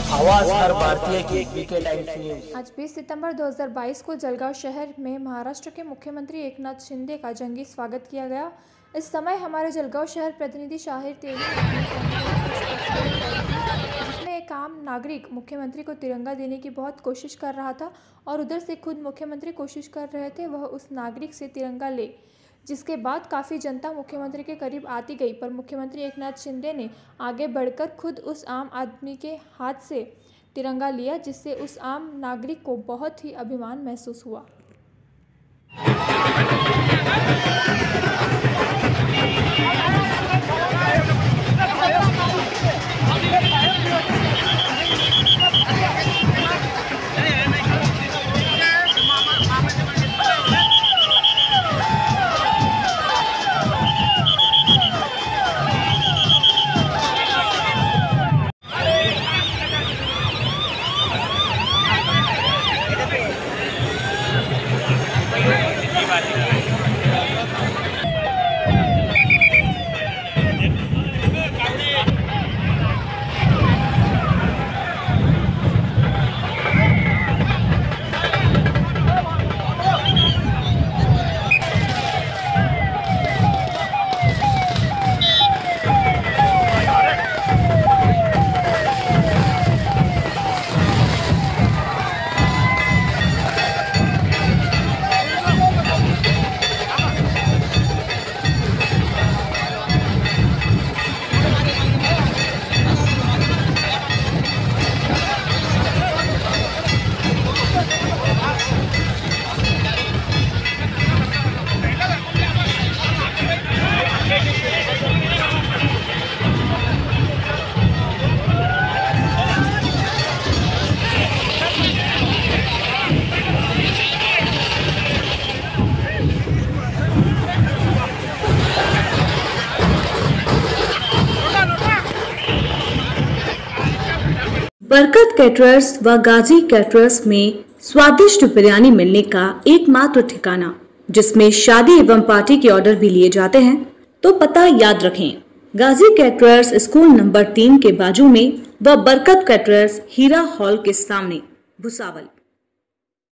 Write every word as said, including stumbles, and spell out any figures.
आवाज हर भारतीय की बीके टाइम्स न्यूज। आज बीस सितंबर दो हज़ार बाईस को जलगांव शहर में महाराष्ट्र के मुख्यमंत्री एकनाथ शिंदे का जंगी स्वागत किया गया। इस समय हमारे जलगांव शहर प्रतिनिधि शाहिर तेली जिसमें एक आम नागरिक मुख्यमंत्री को तिरंगा देने की बहुत कोशिश कर रहा था और उधर से खुद मुख्यमंत्री कोशिश कर रहे थे वह उस नागरिक से तिरंगा ले, जिसके बाद काफ़ी जनता मुख्यमंत्री के करीब आती गई, पर मुख्यमंत्री एकनाथ शिंदे ने आगे बढ़कर खुद उस आम आदमी के हाथ से तिरंगा लिया, जिससे उस आम नागरिक को बहुत ही अभिमान महसूस हुआ। बरकत कैटरर्स व गाजी कैटरर्स में स्वादिष्ट बिरयानी मिलने का एकमात्र ठिकाना, जिसमें शादी एवं पार्टी के ऑर्डर भी लिए जाते हैं। तो पता याद रखें, गाजी कैटरर्स स्कूल नंबर तीन के बाजू में व बरकत कैटरर्स हीरा हॉल के सामने, भुसावल।